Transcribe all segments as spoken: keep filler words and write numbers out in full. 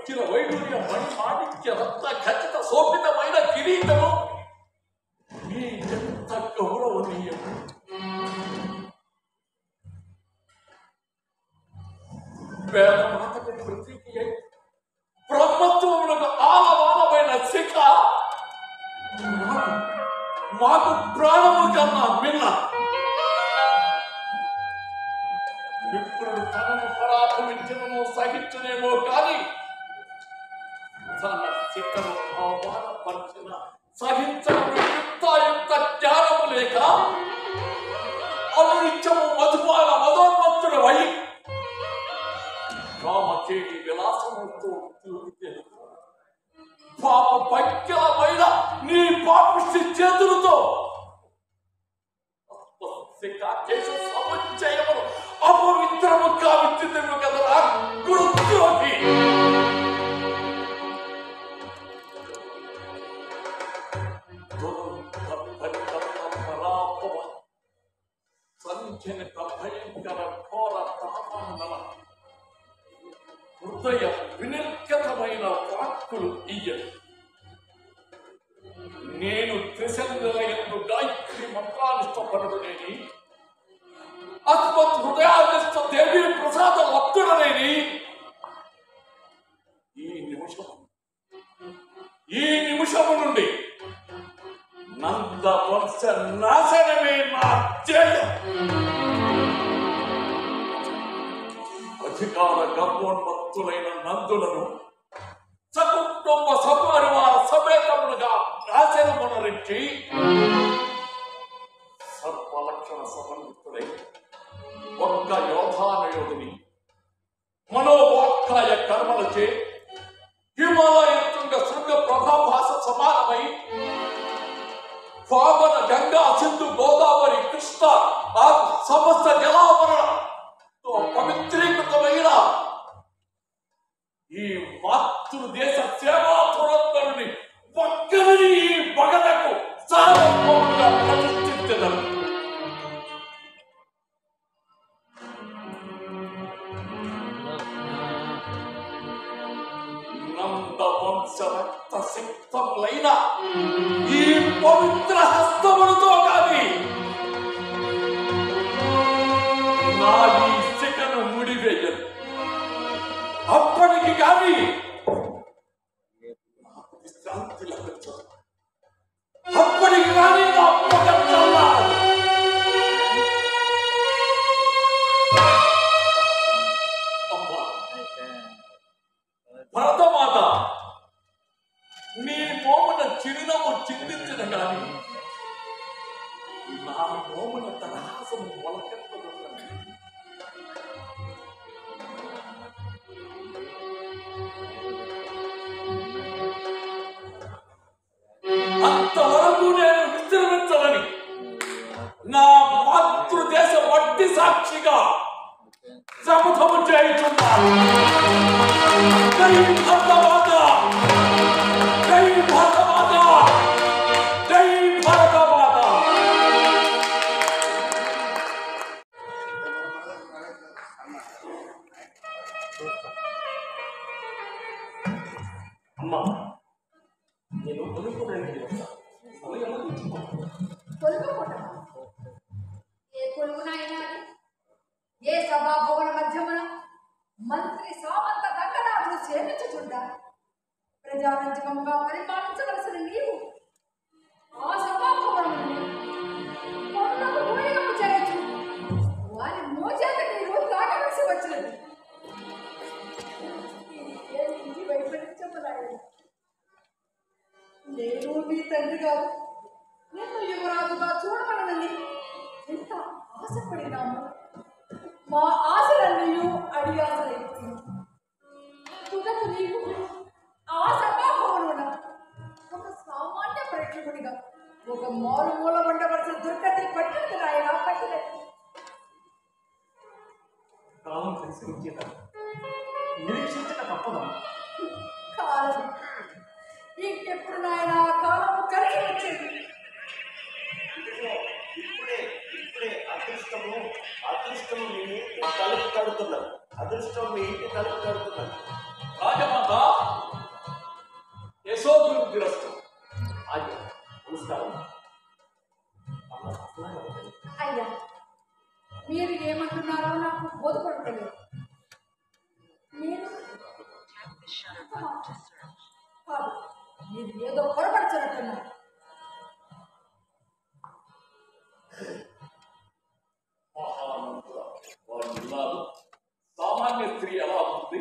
వచ్చిన వైడూర్య మణి మాణిక్య రత్న ఖచ్చిత శోభితమైన కిరీటము నీ ఎంత గౌరవనీయము. వేదమాతకు ప్రతీక బ్రహ్మత్వములకు ఆలవాలమైన శిఖ మాకు ప్రాణము కన్నా మిన్న. విప్రుడు తనను పరాభవించడమో సహించనేమో కానీ తన శిఖను అవమానపరిచిన సహించడం యుక్తాయుక్త జ్ఞానము లేక అనునిత్యము మధుపాల మదోన్మత్తుడు వై కామకేటి విలాసముతో పాప పక్యలమైన నీ పాపిష్టి చేతులతో సముచ్చయమును అపవిత్రము కావించిందేమో కదా గురుద్రోహి. సంజనిత భయంకర ఘోర తాపనల హృదయ వినిర్గతమైన వాక్కులు ఇయ్యను. నేను త్రిశంగల ఎందు గాయత్రి మంత్రానిష్టపరుడనేని అస్మత్ హృదయానిష్ట దేవి ప్రసాద లబ్ధుడనేని ఈ నిమిషం ఈ నిమిషము నుండి నంద వంశ నాశనమే నా ధ్యేయం. అధికార గర్వోన్మత్తులైన నందులను సకుటుంబ సపరివార సమేతములుగా నాశనమునరించి సర్వలక్షణ సమన్వితుడై ఒక్క యోధానయోధిని మనోవాక్కాయ కర్మలచే హిమాలయ తుంగ శృంగ ప్రభాభాస సమానమై పావన గంగా సింధు గోదావరి కృష్ణ ఆ సమస్త జలావరణతో పవిత్రీకృతమైన ఈ మాతృదేశ సేవా తురంతరుని పక్కనని ఈ భగతకు సార్వభౌముగా ప్రతిష్ఠించెదరు. నంద వంశ రక్త సిక్తములైన ఈ పవిత్ర హస్తములతో కానీ నా ఈ శిఖను ముడివేయను. అప్పటికి కానీ విశ్రాంతి లభించదు. అప్పటికి కానీ నా అప్పగట్టల్లా అమ్మా భరతమాత నీ మోమున చిరునవ్వు చిందించిన కానీ నా మోమున తరహాసము మొలకెత్తదు. అంతవరకు నేను విశ్రమించాలని నా మాతృదేశ వడ్డీ సాక్షిగా శపథము చేయుచున్నాను. జై భరతమాత, జై భరతమాత, జై భరతమాత. అమ్మా నేను కొనుక్కోవడానికి వస్తాను. ఏ కొలువునైనా ఏ సభాభవన మధ్యమున మంత్రి సామంత దండనాథులు సేవించుచుండా ప్రజారంజకంగా పరిపాలించవలసిన నీవు ఆ సభాభవనముని పనులకు ఊరేగింపు చేయొచ్చు. వారి మోచేత నీరు తాగవలసి వచ్చినది. ఇంటి వైపరీత్యములాయన నేను మీ తండ్రి గారు నిన్ను యువరాజుగా చూడమనని ఎంత ఆశపడినాము. మా ఆశలన్నీ అడియాసలైపోయింది. తుదకు నీవు ఆ సభాభవనున ఒక సామాన్య ప్రేక్షకుడిగా ఒక మారు మూల ఉండవలసిన దుర్గతి పట్టినది నాయన పట్టినది. కాలం తెలిసి వచ్చేదా నిరీక్షించక తప్పదా? కాలం ఇంకెప్పుడు నాయన కాలము కలిసి వచ్చేది. ఇప్పుడే ఇప్పుడే అదృష్టము అదృష్టము మీ తలుపు కడుతున్నారు. అదృష్టం మీ ఇంటి తలుపు కడుతున్నారు. రాజమాత కాదు, మీరు ఏదో పొరపడుతున్నట్టున్నారు. మహానందుడా, వాడు ఉన్నాడు. సామాన్య స్త్రీ ఎలా అవుతుంది?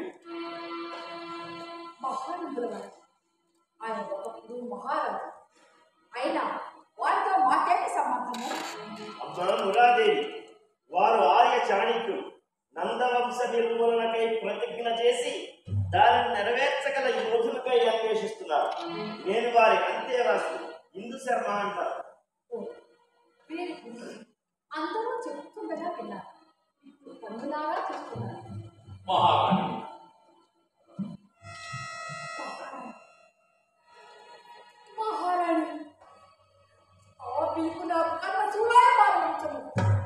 మహానందుల వారు ఆయన ఒకప్పుడు మహారాజు అయినా వారితో మాకేంటి సంబంధము? అమ్మ మురాదేవి, వారు ఆర్య చాణిక్యులు. నందవంశ నిర్మూలనకై ప్రతిజ్ఞ చేసి దానిని నెరవేర్చగల యోధులకై అన్వేషిస్తున్నారు. నేను వారి అంతేవాసి ఇందు శర్మ అంటారు. ఓ, వీరి గురించి అందరూ చెప్తుండగా విన్నారు. ఇప్పుడు కన్నులాగా చూస్తున్నారు. మహారాణి, మహారాణి, ఆ పిలుపు నాకు కన్న చూడాలి మారవచ్చు.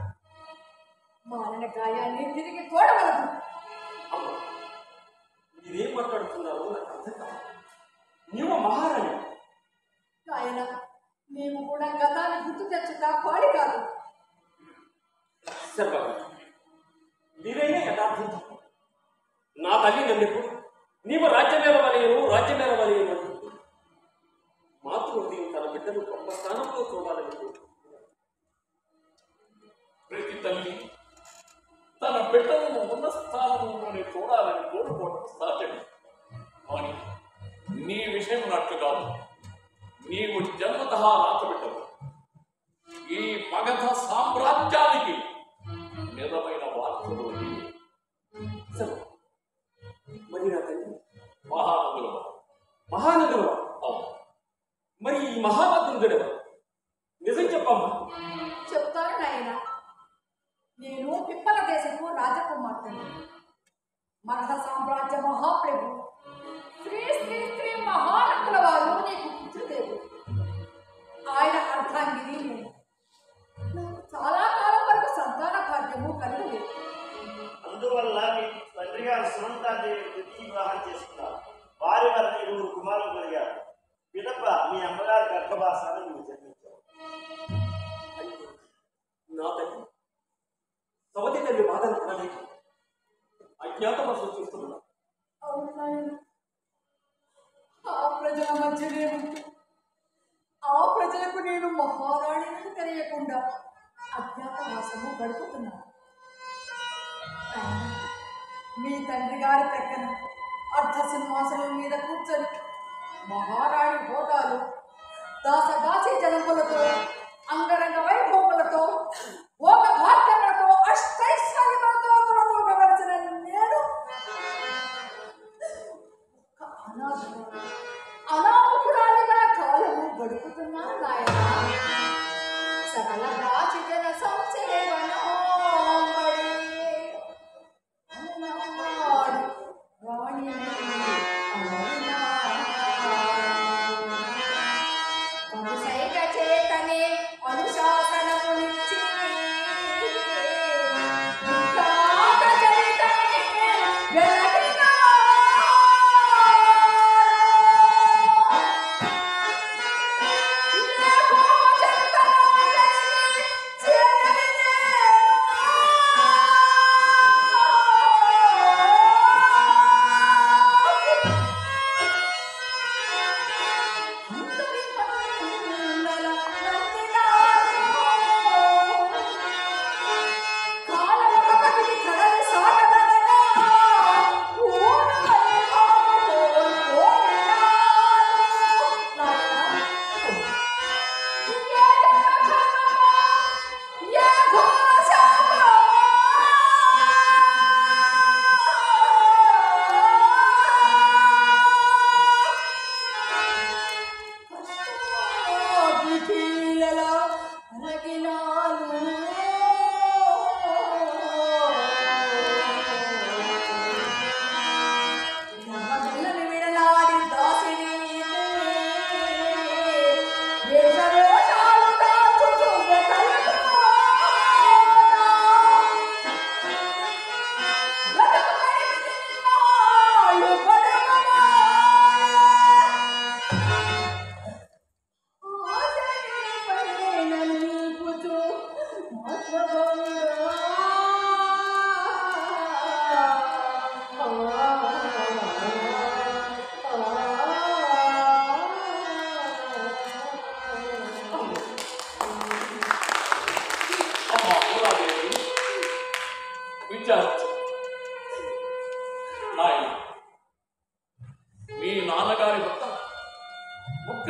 మారిన గాయాన్ని తిరిగి తోడవలదు. అమ్మ, మీరేం మాట్లాడుతున్నారో నాకు అర్థం కాదు. నీవు మహారాణి. ఆయన మేము కూడా గతాన్ని గుర్తు తెచ్చుతా పాడి కాదు. సర్వగా మీరైనా యథార్థం తప్పు. నా తల్లి నన్నెప్పుడు నీవు రాజ్యమేల వలయను రాజ్యమేల వలయను అంటుంది. మాతృహృదయం తన బిడ్డను గొప్ప స్థానంలో చూడాలని కోరుకుంటున్నాను. ప్రతి తల్లి తన బిడ్డలను ఉన్న స్థానంలోనే చూడాలని కోరుకోవడం సహజమే. కానీ నీ విషయం నట్లు కాదు. నీవు జన్మతః నాక బిడ్డవు. ఈ మగధ సామ్రాజ్యానికి నిజమైన వారసుడు నీవే. సరే, మరి నా తల్లి మహానందుల మహానందుల అవును. మరి ఈ మహాభద్రుడెవరు? నిజం చెప్పమ్మా. చెప్తాను నాయన. నేను పిప్పల దేశపు రాజకుమార్తెను. మగధ సామ్రాజ్య మహాప్రభు శ్రీ శ్రీ శ్రీ మహానందుల వారు నీకు పుత్రుదేవుడు. ఆయన అర్ధాంగిని నేను. నాకు చాలా కాలం వరకు సంతాన భాగ్యము కలగలేదు. అందువల్ల మీ తండ్రి గారు సునందాదేవి ద్వితీయ వివాహం చేసుకున్నారు. వారి వల్ల ఇరువురు కుమారులు కలిగారు. పిదప మీ అమ్మగారి గర్భవాసాన్ని మీరు జన్మించారు. అయితే నా తల్లి సవతి తల్లి బాధను పడలేక అజ్ఞాతవాసం చూస్తున్నా. అవును నాయన. ఆ ప్రజల మధ్యనే ఉంటూ ఆ ప్రజలకు నేను మహారాణిని తెలియకుండా అజ్ఞాతవాసము గడుపుతున్నాను. నాయనా, మీ తండ్రి గారి ప్రక్కన అర్ధ సింహాసనం మీద కూర్చొని మహారాణి భోగాలు దాసదాసి జనములతో అంగరంగ వైభవములతో భోగ భాగ్యములతో అష్టైశ్వర్యములతో తొలగవలసిన నేను ఒక అనాథ అనామకురాలిగా కాలము గడుపుతున్నాను నాయన. సకల దాచి జన సంసేవనో రాణి సైక చేతనే అనుశాసనమునిచ్చి చెరని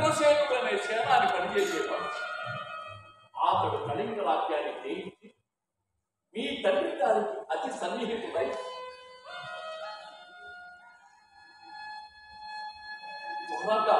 ఉగ్రసేనుడనే సేనాని పనిచేసేవాడు. అతడు కళింగ రాజ్యాన్ని జయించి మీ తండ్రి గారికి అతి సన్నిహితుడై త్వరగా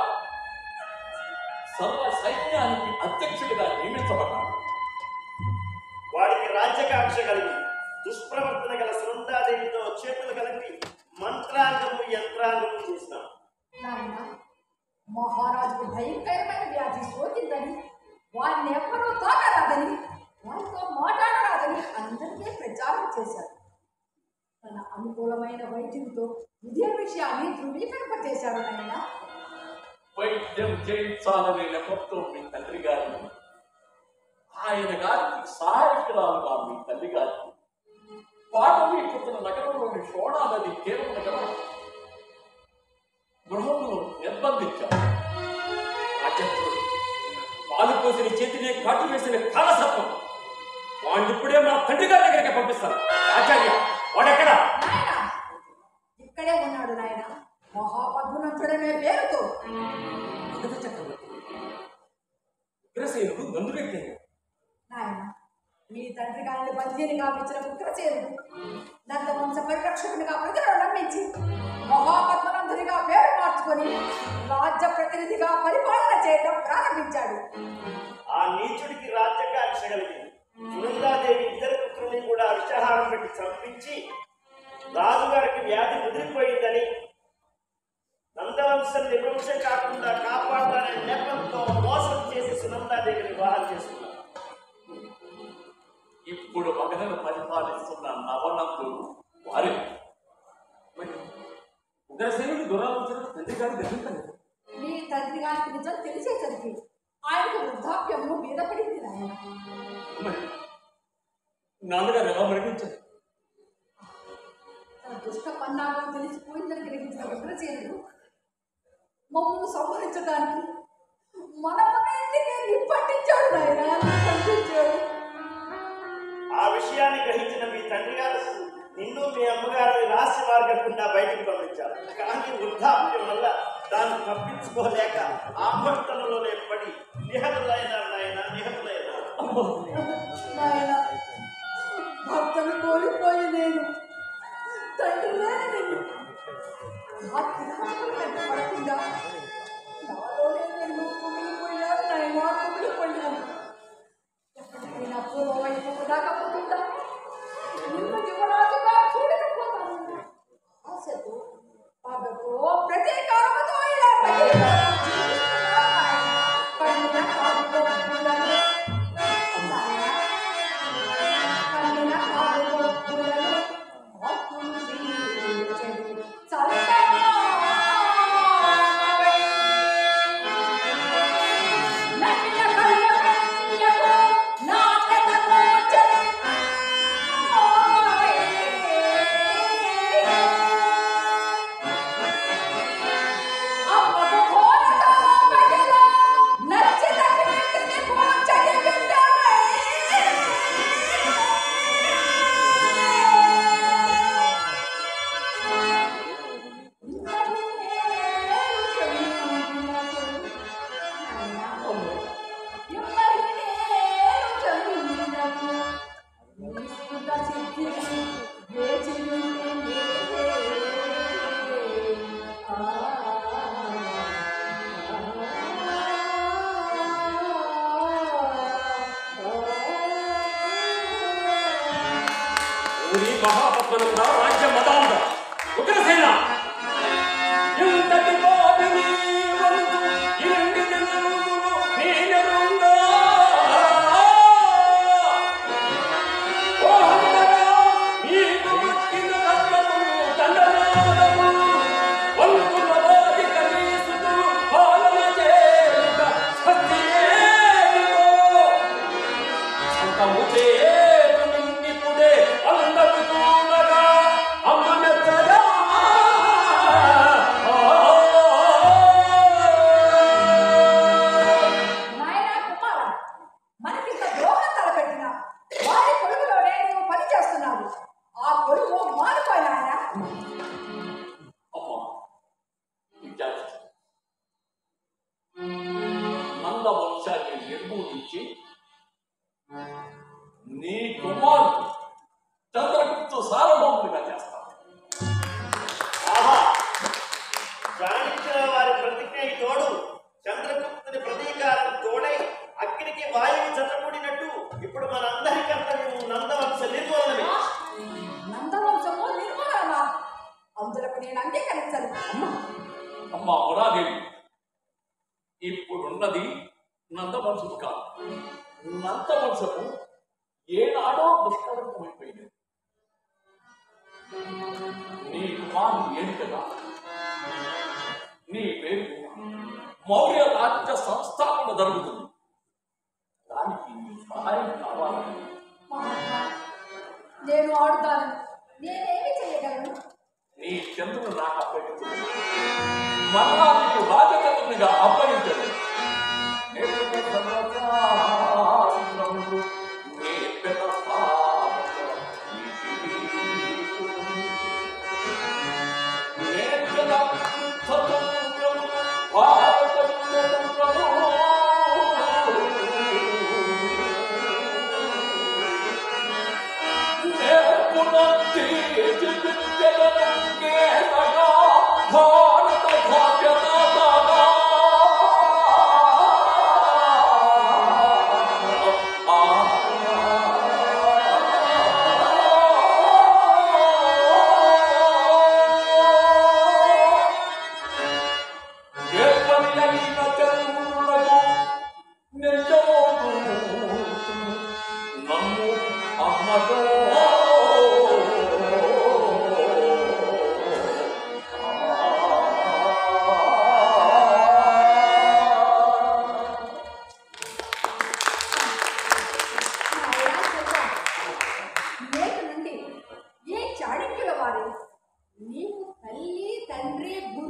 సర్వ సైన్యానికి అధ్యక్షుడిగా నియమించబడ్డాడు. వాడికి రాజ్యకాంక్ష కలిగి దుష్ప్రవర్తన గల సునందాదేవితో చేతులు కలిపి మంత్రాంగము యంత్రాంగము చేసినాం. నాయన మహారాజుకు భయంకరమైన వ్యాధి సోకిందని వారిని ఎవ్వరూ తాకరాదని వారితో మాట్లాడరాదని అందరికీ ప్రచారం చేశారు. తన అనుకూలమైన వైద్యుడితో ఇదే విషయాన్ని ధృవీకరింపచేశారు నాయన. వైద్యం చేయించాలనే నెపంతో మీ తండ్రి గారిని ఆయన గారికి సహాయకురాలుగా మీ తల్లి గారికి పాటవీపుతున్న నగరంలోని షోడా నది తీరం నగరం గృహంలో నిర్బంధించారు. రాజేంద్రుడు పాలు పోసిన చేతిని కాటు వేసిన కాలసర్పం వాడిని ఇప్పుడే మా తండ్రి గారి దగ్గరికి పంపిస్తాను. ఆచార్య వాడెక్కడ? నాయన ఇక్కడే ఉన్నాడు నాయన, మహాపద్మనంతుడనే పేరుతో. మగధ చక్రవర్తి ఉగ్రసేనుడు నందు పెట్టాడు. నాయన మీ తండ్రి గారిని బందీనిగా ఇచ్చిన ఉగ్రసేనుడు నంద వంశ పరిరక్షకునిగా ప్రజలను నమ్మించి మహాపద్మనందునిగా పేరు మార్చుకొని రాజ్య ప్రతినిధిగా పరిపాలన చేయడం ప్రారంభించాడు. ఆ నీచుడికి రాజ్యకాంక్ష కలిగి సునందాదేవి ఇద్దరు పుత్రుల్ని కూడా విషహారం పెట్టి చంపించి రాజుగారికి వ్యాధి ముదిరిపోయిందని నందవంశం నిర్వంశం కాకుండా కాపాడాలనే నెపంతో మోసం చేసి సునందాదేవిని వివాహం చేసుకున్నారు. ఇప్పుడు మగధను పరిపాలిస్తున్న నవనందుడు వారి మరి ఉగ్రసేనుడు దురాలోచన తండ్రి గారు గ్రహించలేదు. మీ తండ్రి గారికి నిజం తెలిసేసరికి ఆయనకు వృద్ధాప్యము మీద పడింది నాయన. మరి నాన్నగారు ఎలా మరణించారు? తన దుష్ట పన్నాగం తెలిసిపోయిందని గ్రహించిన ఉగ్రసేనుడు మమ్మల్ని సంహరించడానికి మన మన ఇంటికి నిప్పట్టించాడు నాయన, నిప్పట్టించాడు. ఆ విషయాన్ని గ్రహించిన మీ తండ్రి గారు నిన్ను మీ అమ్మగారిని రహస్య మార్గం గుండా బయటికి పంపించారు. కానీ వృద్ధాప్యం వల్ల దాన్ని తప్పించుకోలేక ఆపట్టణంలోనే పడి నిహతులైనారు నాయన, నిహతులైనారు. నాయన భర్తను కోల్పోయి నేను తండ్రి లేని నిన్ను ఆ తిరుగుతున్న వెంట పడకుండా నాలోనే నేను కుమిలిపోయాను నాయన, కుమిలిపోయాను. ఎప్పటికైనా పూర్వం వైపు రాకపోతుందా నిన్ను యువరాజుగా చూడకపోతాను. ఆశతో పగతో ప్రతీకారముతో ఇలా ప్రతీకారం జీవిస్తున్నాను నాయన. కన్నుల కాదుకో పూలను నాయన, కన్నుల కాదుకో పూలను భక్తులు దీవించెడు చల్లగా నవ్య కళ్ళ కన్యకు నాట్యతకు చెలి అమ్మకు కోరతో మహిళ నచ్చిత కీర్తిని పోచని బిడ్డలై ఊరి మహాపద్మనంద రాజ్య మదాంధ ఉగ్రసేన ఇంతటి బాధని వంతు ఇంటి జనములు నీనరుంగా ఓ హంతరా నీకు వచ్చిన కష్టములు దండనాదములు వంతుల వారి కనీసులు పాలన చేయుట సత్యేమిగో సంతము చేతు నిన్నిపుడే అందరు చూడగా నుంచి నీ కుమారుడు చంద్రగుప్తు సార్వభౌముడిగా చేస్తాను. ఆహా, చాణక్యుల వారి ప్రతిజ్ఞకి తోడు చంద్రగుప్తుని ప్రతీకారం తోడై అగ్నికి వాయువు చతకూడినట్టు ఇప్పుడు మనందరి కర్తవ్యం నందవంశ నిర్మూలనమే. నందవంశము నిర్మూలన అందులకు నేను అంగీకరించను. అమ్మా మురాదేవి, ఇప్పుడున్నది నందవంశము కాదు. నందవంశము ఏనాడో దుష్కరంతమైపోయింది. నీ కుమారుడు ఏది కదా, నీ పేరు మౌర్య రాజ్య సంస్థాపన జరుగుతుంది. దానికి నీ సహాయం కావాలని మహాత్మా, నేను ఆడుతాను. నేనేమి చేయగలను? నీ చంద్రుడు నాకు అప్పగించదు. మళ్ళా నీకు రాజచంద్రునిగా అప్పగించదు. నేర్పిన సర్వశాస్త్రములు, నేర్పిన పాపములు, నేర్పిన స్వతంత్రములు, భారత స్వతంత్రములు. నేర్పున తేజ విద్యలను కేసగా భారత భాగ్యత దాగా. నేర్పనియైన చంద్రులకు నిజమోను నమ్ము అమ్మతో. నేటి నుండి ఏ చాణక్యుల వారు నీవు తల్లి తండ్రి గురు